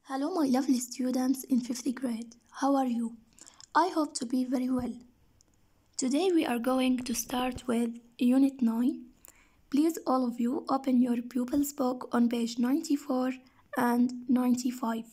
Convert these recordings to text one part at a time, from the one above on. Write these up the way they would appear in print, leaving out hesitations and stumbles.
Hello, my lovely students in 5th grade. How are you? I hope to be very well. Today we are going to start with Unit 9. Please, all of you, open your pupils' book on page 94 and 95.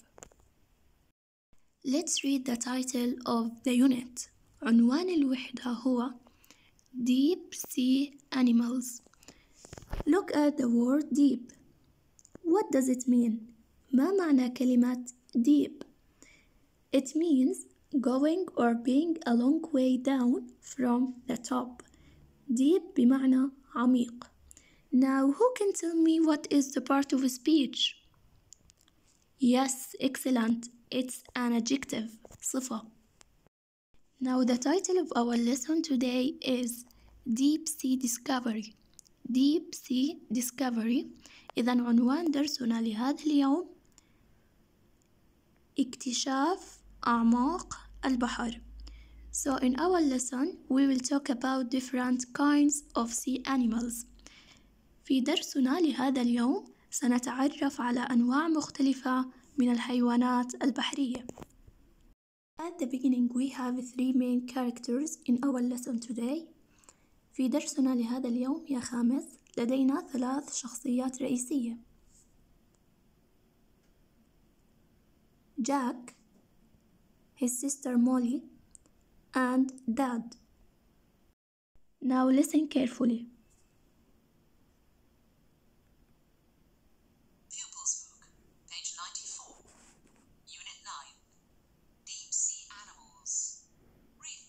Let's read the title of the unit. عنوان الوحدة هو Deep Sea Animals. Look at the word deep. What does it mean? ما معنى كلمة deep? It means going or being a long way down from the top. Deep بمعنى عميق. Now, who can tell me what is the part of speech? Yes, excellent. It's an adjective, صفة. Now, the title of our lesson today is Deep Sea Discovery. Deep Sea Discovery. إذا عنوان درسنا لهذا اليوم اكتشاف أعماق البحر. So in our lesson we will talk about different kinds of sea animals. في درسنا لهذا اليوم سنتعرف على أنواع مختلفة من الحيوانات البحرية. At the beginning we have three main characters in our lesson today. في درسنا لهذا اليوم يا خامس لدينا 3 شخصيات رئيسية. Jack, his sister Molly, and Dad. Now listen carefully. Pupils Book, page 94, Unit 9, Deep Sea Animals. Read.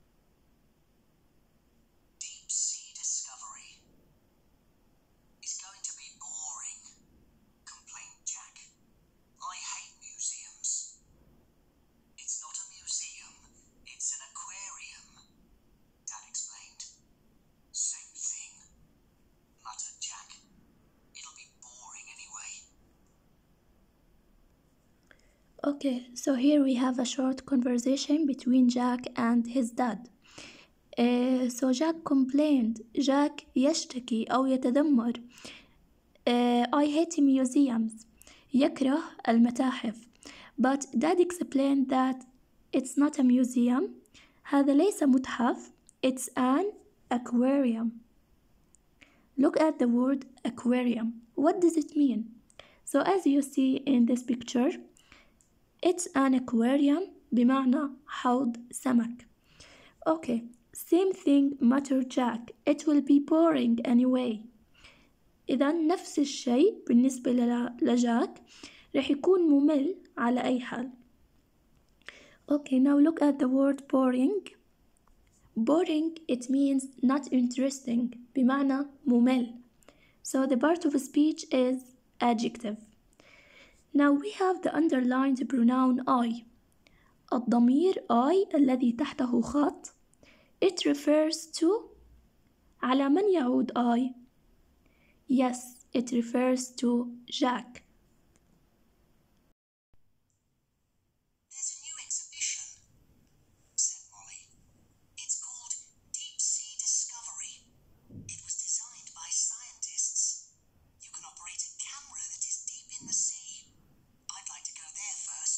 Deep Sea Discovery. It's going to be boring, complained Jack. I hate museums. It's not a museum, it's an aquarium, Dad explained. Same thing, muttered Jack. It'll be boring anyway. Okay, so here we have a short conversation between Jack and his dad. So Jack complained. Jack يشتكي أو يتذمر. I hate museums. يكره المتاحف. But Dad explained that it's not a museum. هذا ليس متحف. It's an aquarium. Look at the word aquarium. What does it mean? So as you see in this picture, it's an aquarium بمعنى حوض سمك. Okay, same thing muttered Jack. It will be boring anyway. إذا نفس الشيء بالنسبة لجاك رح يكون ممل على أي حال. Okay, now look at the word boring. Boring, it means not interesting بمعنى ممل. So the part of speech is adjective. Now we have the underlined pronoun I. الضمير I الذي تحته خط. It refers to على من يعود I? Yes, it refers to Jack. There's a new exhibition, said Molly. It's called Deep Sea Discovery. It was designed by scientists. You can operate a camera that is deep in the sea. I'd like to go there first.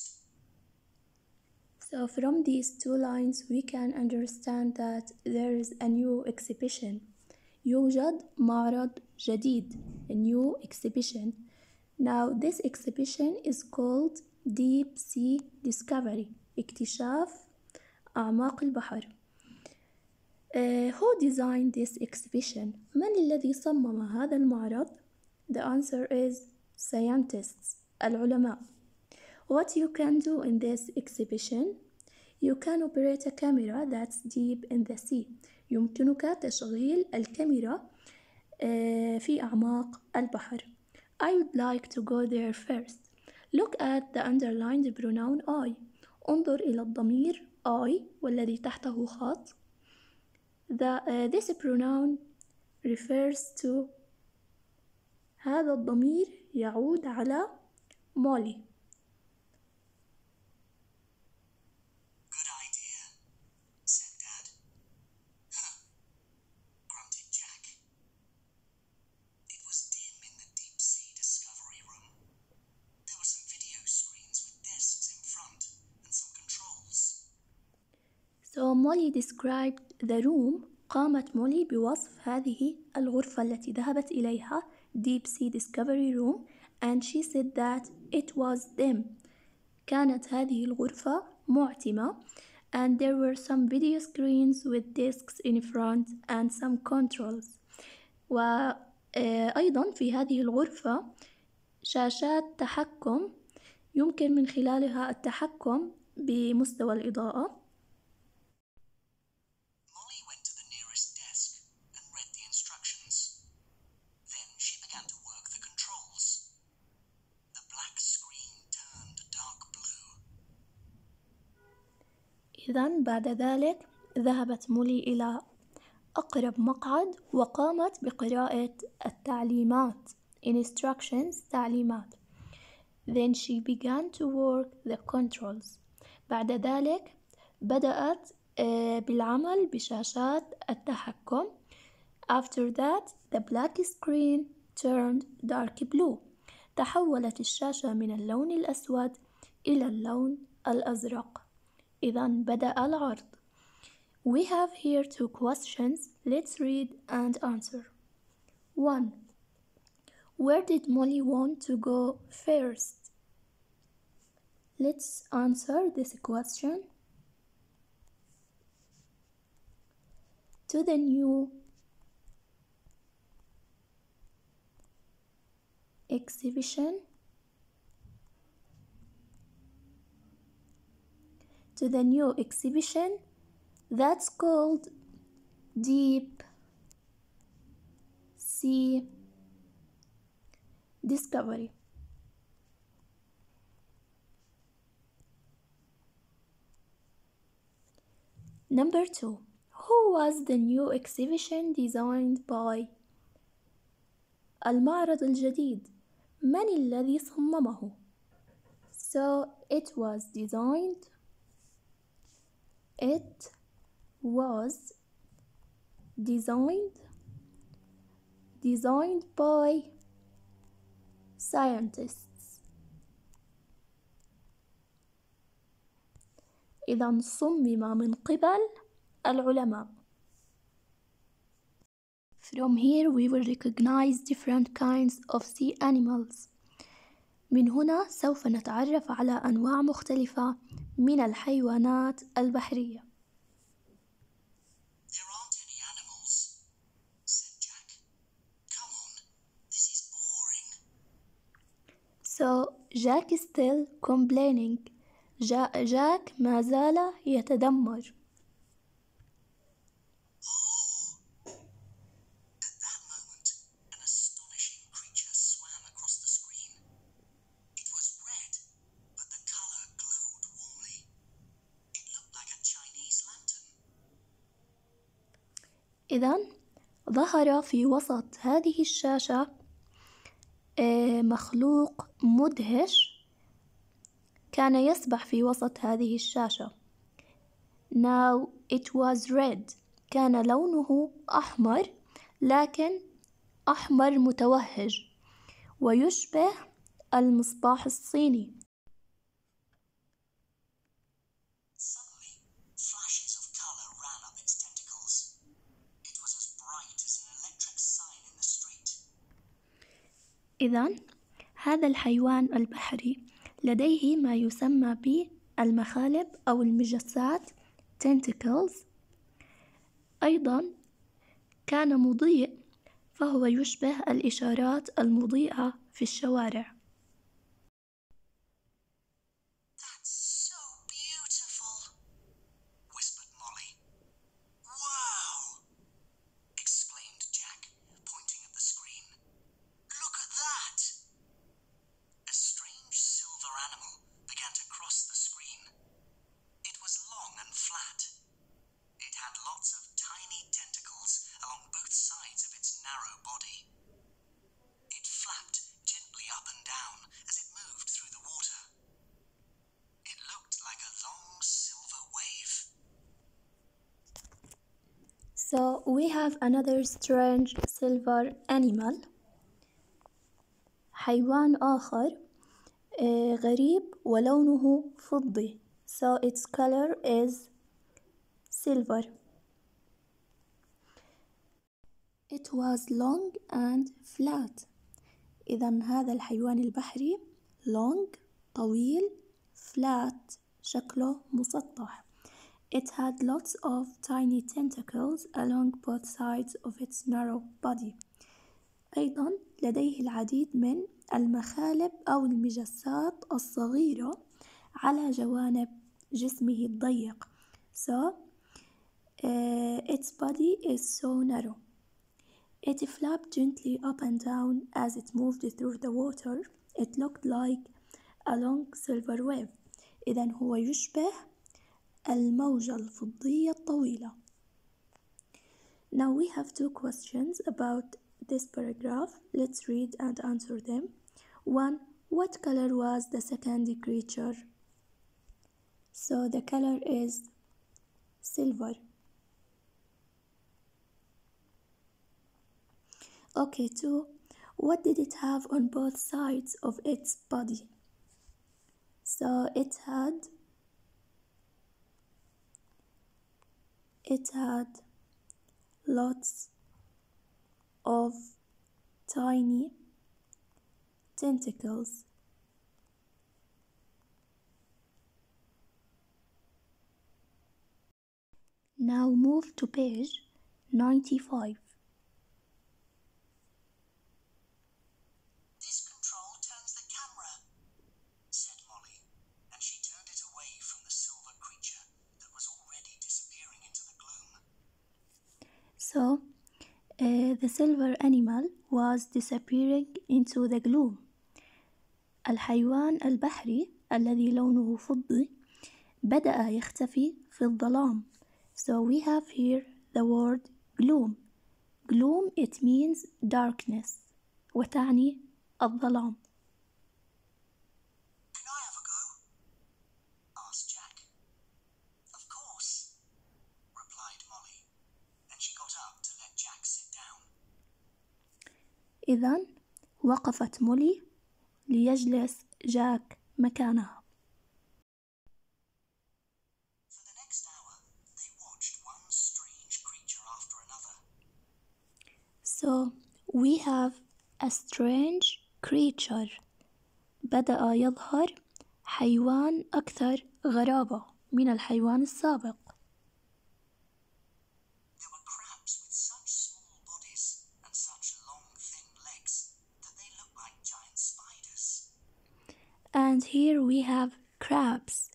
So from these 2 lines we can understand that there is a new exhibition. يوجد معرض جديد, a new exhibition. Now this exhibition is called Deep Sea Discovery, اكتشاف أعماق البحر. Who designed this exhibition? من الذي صمم هذا المعرض? The answer is scientists, العلماء. What you can do in this exhibition? You can operate a camera that's deep in the sea. يمكنك تشغيل الكاميرا في أعماق البحر. I would like to go there first. Look at the underlined pronoun I. انظر إلى الضمير I والذي تحته خط. This pronoun refers to هذا الضمير يعود على Molly. Good idea, said Dad. Huh, grunted Jack. It was dim in the Deep Sea Discovery room. There were some video screens So Molly described the room. قامت مولي بوصف هذه الغرفة التي ذهبت إليها Deep Sea Discovery Room and she said that it was dim. كانت هذه الغرفة معتمة and there were some video screens with discs in front and some controls. وأيضا في هذه الغرفة شاشات تحكم يمكن من خلالها التحكم بمستوى الإضاءة. Molly went to the nearest desk and read the instructions. Then she began to work the controls. The black screen turned dark blue. إذن بعد ذلك ذهبت مولي إلى أقرب مقعد وقامت بقراءة التعليمات instructions تعليمات. Then she began to work the controls. بعد ذلك بدأت بالعمل بشاشات التحكم. After that the black screen turned dark blue. تحولت الشاشة من اللون الأسود إلى اللون الأزرق. إذن بدأ العرض. We have here two questions. Let's read and answer. 1. Where did Molly want to go first? Let's answer this question. To the new exhibition. To the new exhibition that's called Deep Sea Discovery. Number 2. Who was the new exhibition designed by? المعرض الجديد من الذي صممه؟ So it was designed by scientists. إذن صمم من قبل العلماء. From here we will recognize different kinds of sea animals. من هنا سوف نتعرف على أنواع مختلفة من الحيوانات البحرية. There aren't any animals, said Jack. Come on, this is boring. So Jack is still complaining. Jack ما زال يتذمر. At that moment, an astonishing creature swam across the screen. It was red, but the color glowed warmly. It looked like a Chinese lantern. إذن ظهر في وسط هذه الشاشة مخلوق مدهش كان يسبح في وسط هذه الشاشة. Now it was red. كان لونه أحمر لكن أحمر متوهج ويشبه المصباح الصيني. Suddenly, flashes of color ran up its tentacles. It was as bright as an electric sign in the street. إذن هذا الحيوان البحري لديه ما يسمى بالمخالب أو المجسات tentacles. أيضا كان مضيء فهو يشبه الإشارات المضيئة في الشوارع. That's so beautiful, whispered Molly. Wow! Exclaimed Jack, pointing at the screen. Look at that! A strange silver animal began to cross the screen. It was long and flat. It had lots of tiny tentacles along both sides of its narrow body. It flapped gently up and down as it moved through the water. It looked like a long silver wave. So we have another strange silver animal. حيوان آخر غريب ولونه فضي. So its color is silver. It was long and flat. إذن هذا الحيوان البحري long طويل flat شكله مسطح. It had lots of tiny tentacles along both sides of its narrow body. أيضا لديه العديد من المخالب أو المجسات الصغيرة على جوانب جسمه الضيق. So its body is so narrow. It flapped gently up and down as it moved through the water. It looked like a long silver wave. إذن هو يشبه الموجة الفضية الطويلة. Now we have two questions about this paragraph. Let's read and answer them. 1. What color was the second creature? So the color is silver. Okay, 2. What did it have on both sides of its body? So it had lots of tiny tentacles. Now move to page 95. This control turns the camera, said Molly, and she turned it away from the silver creature that was already disappearing into the gloom. So, the silver animal was disappearing into the gloom. الحيوان البحري الذي لونه فضي بدأ يختفي في الظلام. So we have here the word gloom. Gloom, it means darkness وتعني الظلام. Can I have a go? asked Jack. Of course, replied Molly, and she got up to let Jack sit down. إذن وقفت مولي ليجلس جاك مكانها. For the next hour, they watched one strange creature after another. So we have a strange creature. بدأ يظهر حيوان أكثر غرابة من الحيوان السابق. There were crabs with such small bodies and such long, thin legs that they looked like giant spiders. And here we have crabs.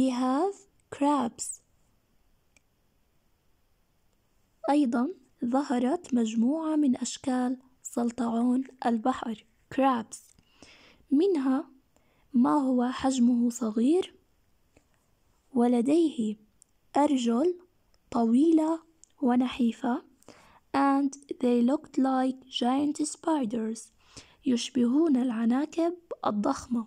أيضا ظهرت مجموعة من أشكال سلطعون البحر crabs. منها ما هو حجمه صغير ولديه أرجل طويلة ونحيفة and they looked like giant spiders يشبهون العناكب الضخمة.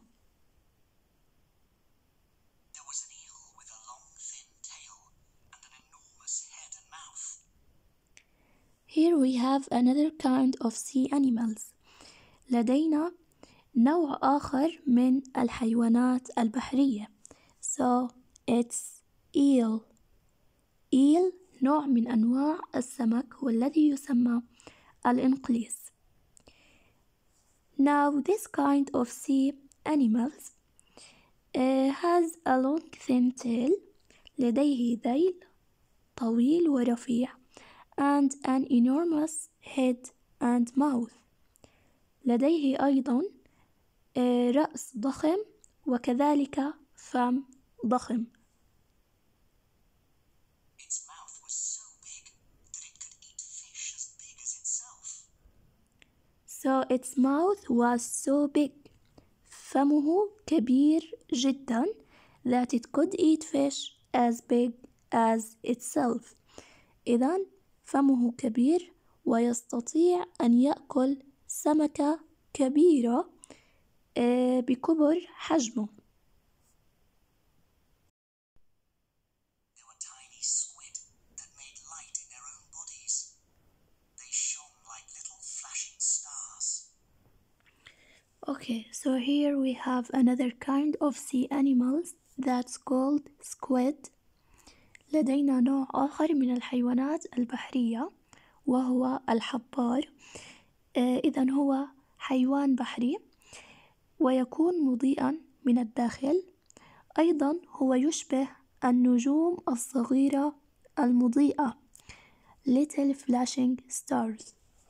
There was an eel with a long, thin tail and an enormous head and mouth. Here we have another kind of sea animals. لدينا نوع آخر من الحيوانات البحرية. So it's eel. eel نوع من أنواع السمك والذي يسمى الإنقليس. Now this kind of sea animals has a long thin tail. لديه ذيل طويل ورفيع and an enormous head and mouth. لديه أيضا رأس ضخم وكذلك فم ضخم. Its mouth was so big that it could eat fish as big as itself. So its mouth was so big. فمه كبير جدا that it could eat fish as big as itself. إذن فمه كبير ويستطيع أن يأكل سمكة كبيرة بكبر حجمه. There were tiny squid that made light in their own bodies. They shone like little flashing stars. Okay, so here we have another kind of sea animals that's called squid. لدينا نوع آخر من الحيوانات البحرية وهو الحبار. إذن هو حيوان بحري ويكون مضيئا من الداخل. أيضا هو يشبه النجوم الصغيرة المضيئة Little Flashing Stars.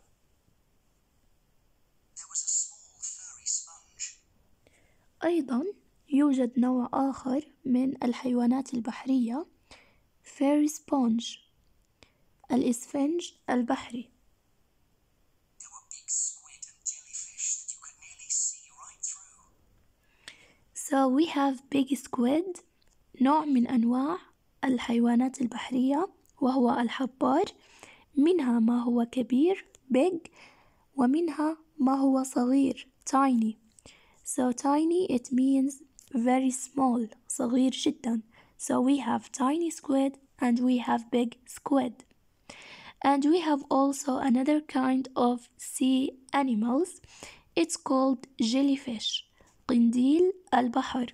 There was a small furry sponge. أيضا يوجد نوع آخر من الحيوانات البحرية Fairy Sponge الإسفنج البحري. There were big squid and jellyfish that you could nearly see right through. So we have big squid نوع من أنواع الحيوانات البحرية وهو الحبار. منها ما هو كبير big ومنها ما هو صغير tiny. So tiny it means very small صغير جدا. So we have tiny squid and we have big squid. And we have also another kind of sea animals. It's called jellyfish قنديل البحر.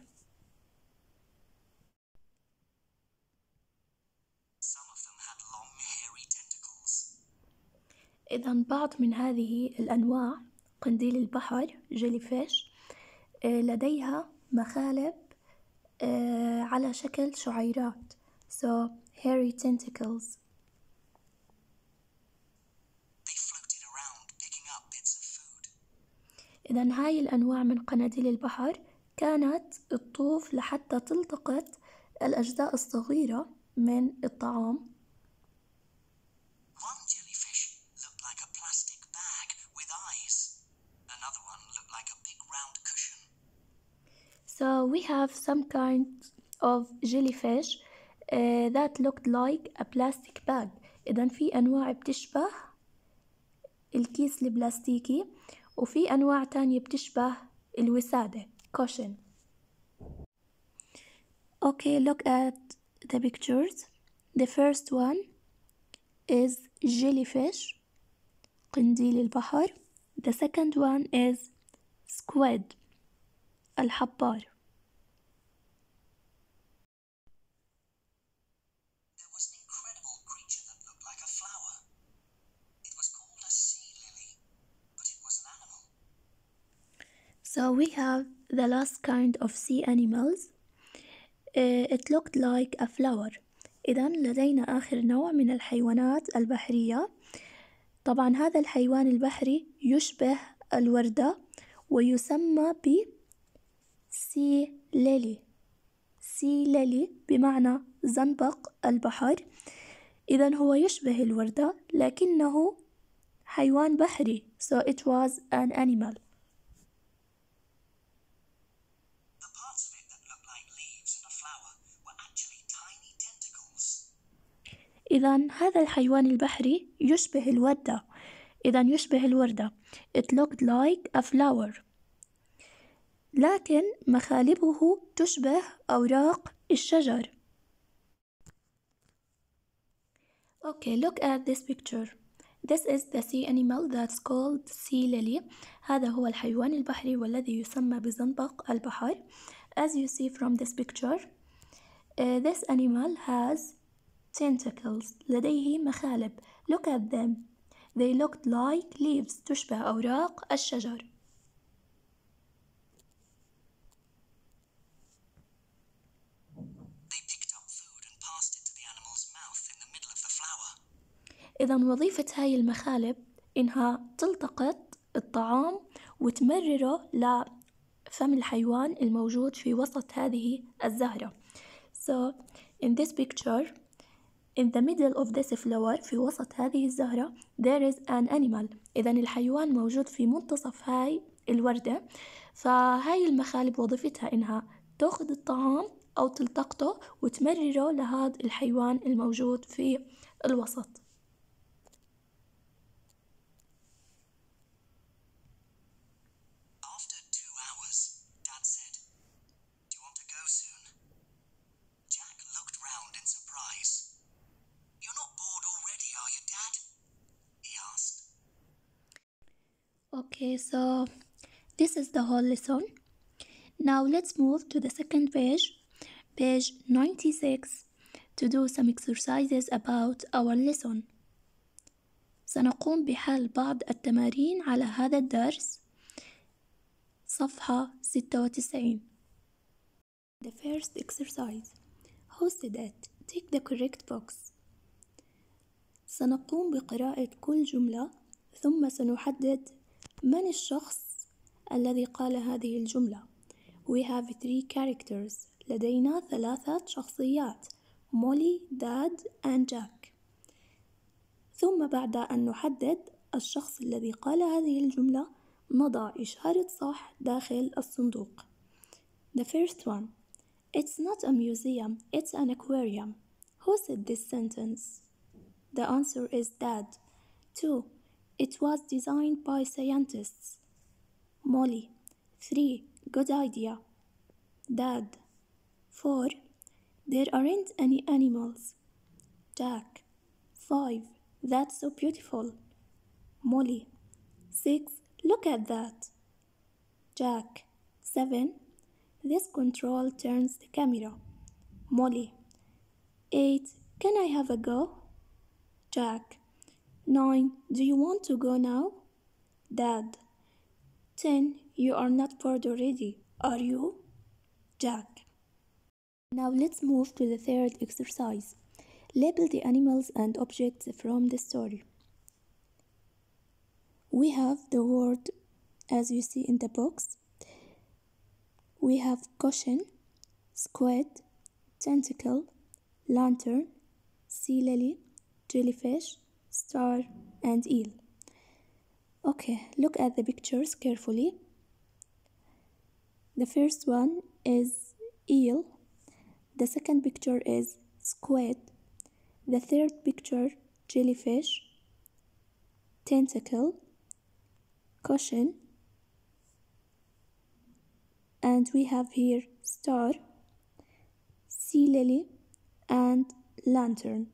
Some of them had long hairy tentacles. إذن بعض من هذه الأنواع قنديل البحر jellyfish لديها مخالب على شكل شعيرات. So hairy tentacles. They floated around picking up bits of food. إذن هاي الأنواع من قناديل البحر كانت تطوف لحتى تلتقط الأجزاء الصغيرة من الطعام. One jellyfish looked like a plastic bag with eyes. Another one looked like a big round cushion. So we have some kind of jellyfish that looked like a plastic bag. إذن في أنواع بتشبه الكيس البلاستيكي وفي أنواع تانية بتشبه الوسادة cushion. Okay, look at the pictures. The first one is jellyfish قنديل البحر. The second one is squid الحبار. There was an incredible creature that looked like a flower. It was called a sea lily, but it was an animal. So we have the last kind of sea animals. It looked like a flower. إذن لدينا آخر نوع من الحيوانات البحرية. طبعا هذا الحيوان البحري يشبه الوردة ويسمى ب sea lily. sea lily بمعنى زنبق البحر. إذن هو يشبه الوردة لكنه حيوان بحري. So it was an animal. The parts of it that looked like leaves and a flower were actually tiny tentacles. إذن هذا الحيوان البحري يشبه الوردة. إذن يشبه الوردة. It looked like a flower. لكن مخالبه تشبه أوراق الشجر. Okay, look at this picture. This is the sea animal that's called sea lily. هذا هو الحيوان البحري والذي يسمى بزنبق البحر. As you see from this picture, this animal has tentacles. لديه مخالب. Look at them. They looked like leaves. تشبه أوراق الشجر. They picked up food and passed it to the animal's mouth in the middle of the flower. إذن وظيفة هاي المخالب إنها تلتقط الطعام وتمرره لفم الحيوان الموجود في وسط هذه الزهرة. So in this picture, in the middle of this flower في وسط هذه الزهرة there is an animal. إذن الحيوان موجود في منتصف هاي الوردة. فهاي المخالب وظيفتها إنها تأخذ الطعام أو تلتقطه وتمرره لهذا الحيوان الموجود في الوسط. After 2 hours, Dad said, "Do you want to go soon?" Jack looked round in surprise. "You're not bored already, are you, Dad?" he asked. Okay, so this is the whole lesson. Now let's move to the second page, page 96. to do some exercises about our lesson. سنقوم بحل بعض التمارين على هذا الدرس. صفحة 96. The first exercise. Who said it? Take the correct box. سنقوم بقراءة كل جملة ثم سنحدد من الشخص الذي قال هذه الجملة. We have 3 characters. لدينا 3 شخصيات. مولي, داد and جاك. ثم بعد أن نحدد الشخص الذي قال هذه الجملة نضع إشارة صح داخل الصندوق. The first one. It's not a museum, it's an aquarium. Who said this sentence? The answer is Dad. 2. It was designed by scientists. Molly. 3. Good idea. Dad. 4. There aren't any animals. Jack. 5. That's so beautiful. Molly. 6. Look at that. Jack. 7. This control turns the camera. Molly. 8. Can I have a go? Jack. 9. Do you want to go now? Dad. 10. You are not bored already, are you? Jack. Now let's move to the third exercise. Label the animals and objects from the story. We have the word as you see in the box. We have cushion, squid, tentacle, lantern, sea lily, jellyfish, star, and eel. Okay, look at the pictures carefully. The first one is eel. The second picture is squid. The third picture, jellyfish, tentacle, cushion, and we have here star, sea lily, and lantern.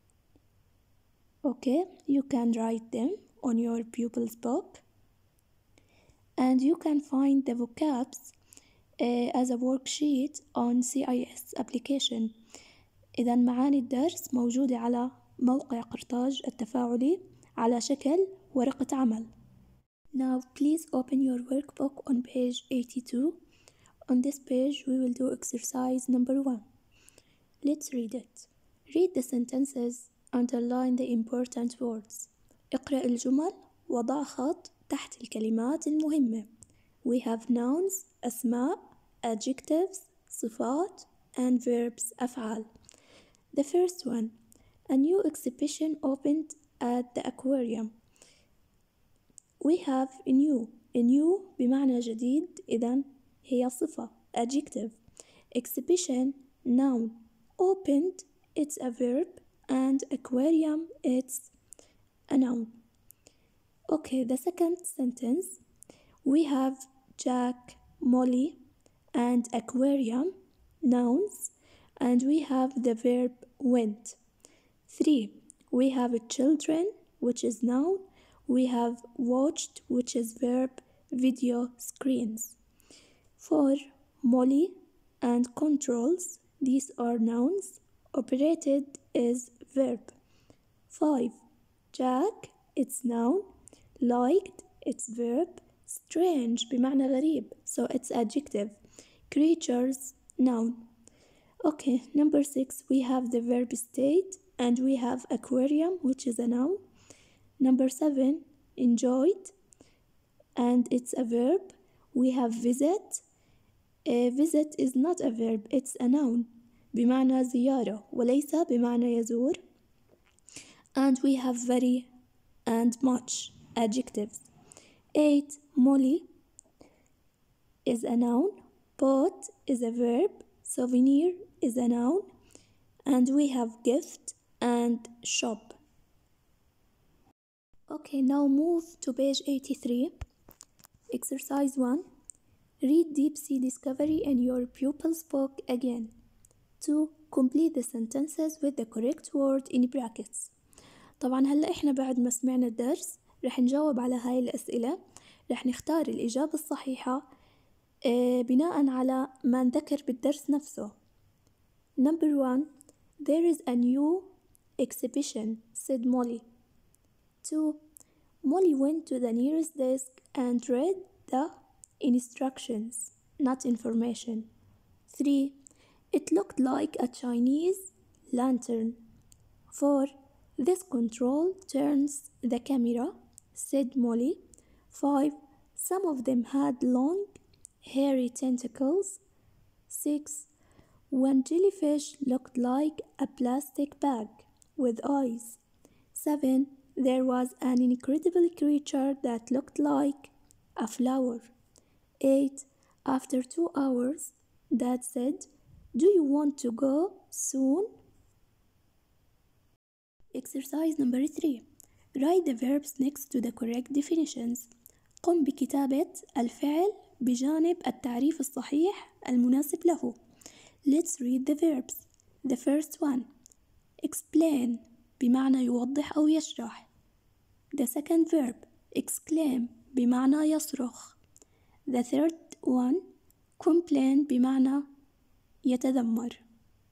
Okay, you can write them on your pupil's book, and you can find the vocabs as a worksheet on CIS application. إذا معاني الدرس موجودة على موقع قرطاج التفاعلي على شكل ورقة عمل. Now please open your workbook on page 82. On this page we will do exercise number 1. Let's read it. Read the sentences. Underline the important words. اقرأ الجمل وضع خط تحت الكلمات المهمة. We have nouns, أسماء, adjectives, صفات, and verbs, أفعال. The first one. A new exhibition opened at the aquarium. We have new. new بمعنى جديد إذن هي صفة. adjective. Exhibition, noun. Opened, it's a verb, and aquarium, it's a noun. Okay, the second sentence. We have Jack, Molly, and aquarium, nouns, and we have the verb went. 3. We have children, which is noun. We have watched, which is verb, video, screens. 4. Molly and controls, these are nouns. Operated is verb. 5. Jack, it's noun. Liked, it's verb. Strange بمعنى غريب, so it's adjective. Creatures, noun. Okay, number 6, we have the verb state, and we have aquarium, which is a noun. Number 7, enjoyed, and it's a verb. We have visit. Visit is not a verb, it's a noun. بمعنى زيارة وليس بمعنى يزور. And we have very and much, adjectives. 8. Molly is a noun. Bought is a verb. Souvenir is a noun. And we have gift and shop. Okay, now move to page 83. Exercise 1. Read Deep Sea Discovery in your pupil's book again. 2. Complete the sentences with the correct word in brackets. طبعا هلأ إحنا بعد ما سمعنا الدرس رح نجاوب على هاي الأسئلة. رح نختار الإجابة الصحيحة بناء على ما نذكر بالدرس نفسه. Number 1. There is a new exhibition, said Molly. 2. Molly went to the nearest desk and read the instructions, not information. 3. It looked like a Chinese lantern. 4. This control turns the camera, said Molly. 5. Some of them had long, hairy tentacles. 6. One jellyfish looked like a plastic bag with eyes. 7. There was an incredible creature that looked like a flower. 8. After 2 hours, Dad said, "Do you want to go soon?" Exercise number 3. Write the verbs next to the correct definitions. قم بكتابة الفعل بجانب التعريف الصحيح المناسب له. Let's read the verbs. The first one. Explain بمعنى يوضح أو يشرح. The second verb. Exclaim بمعنى يصرخ. The third one. Complain بمعنى يتذمر.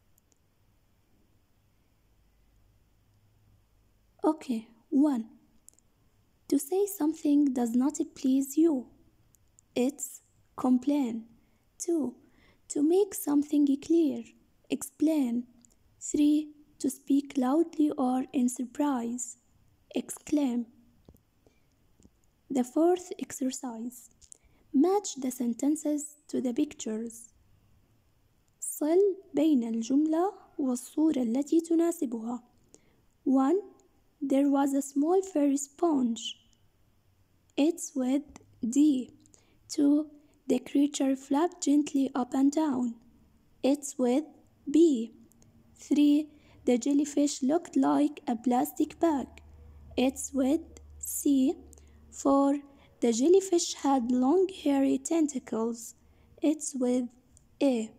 Okay, 1. To say something does not please you. It's complain. 2. To make something clear. Explain. 3. To speak loudly or in surprise. Exclaim. The fourth exercise. Match the sentences to the pictures. صل بين الجملة والصورة التي تناسبها. 1. There was a small fairy sponge. It's with D. 2. The creature flapped gently up and down. It's with B. 3. The jellyfish looked like a plastic bag. It's with C. 4. The jellyfish had long hairy tentacles. It's with A.